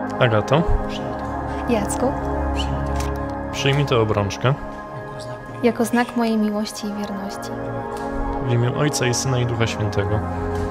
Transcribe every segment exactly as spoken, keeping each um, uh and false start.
Agato, Jacku, przyjmij tę obrączkę jako znak mojej miłości i wierności. w imię Ojca i Syna i Ducha Świętego.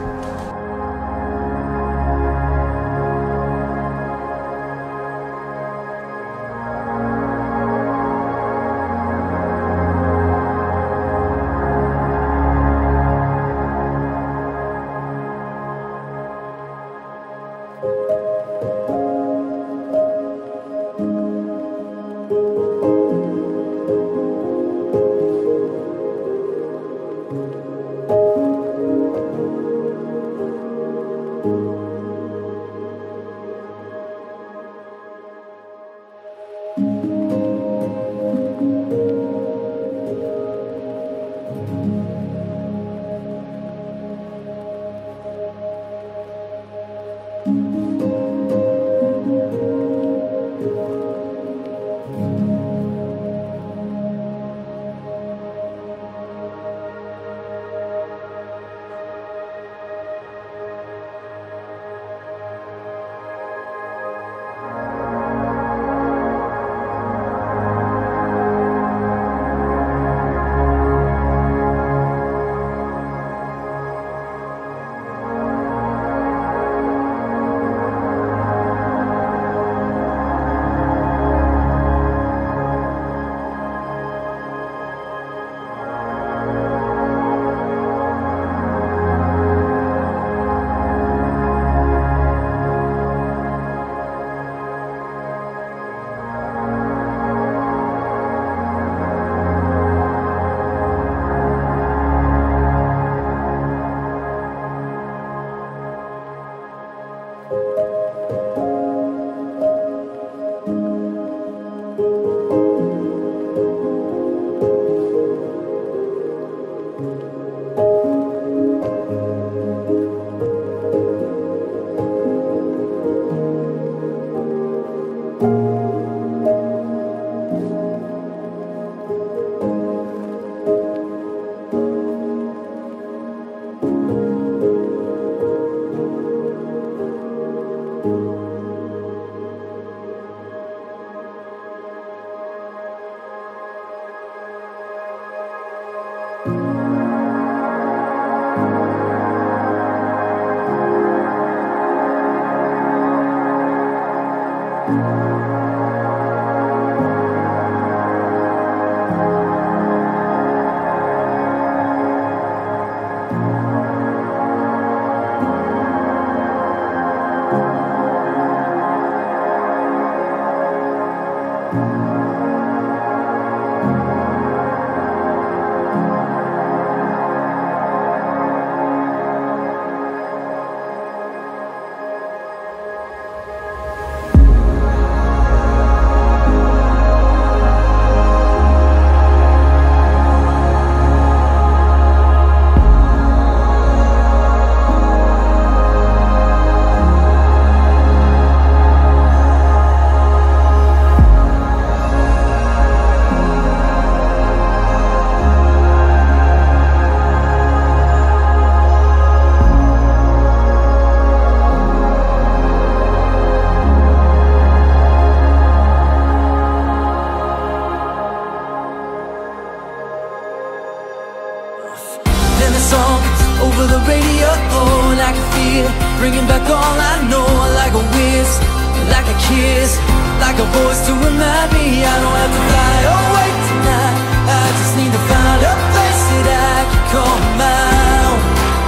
Over the radio, oh, and I can feel it, bringing back all I know. Like a whiz, like a kiss, like a voice to remind me I don't have to fly away tonight. I just need to find a place that I can call my own.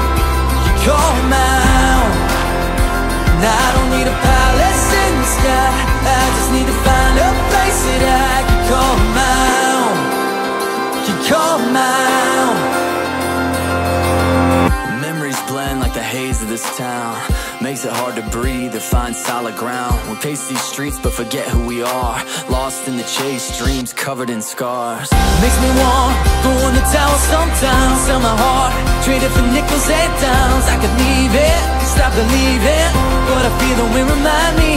You call my own. And I don't need a palace in the sky, I just need to find a place that I can call my own. Can call my own. Blend like the haze of this town, makes it hard to breathe or find solid ground. We pace these streets but forget who we are, lost in the chase, dreams covered in scars. Makes me want go on the tower sometimes, sell my heart, trade it for nickels and dimes. I could leave it, stop believing, but I feel the wind remind me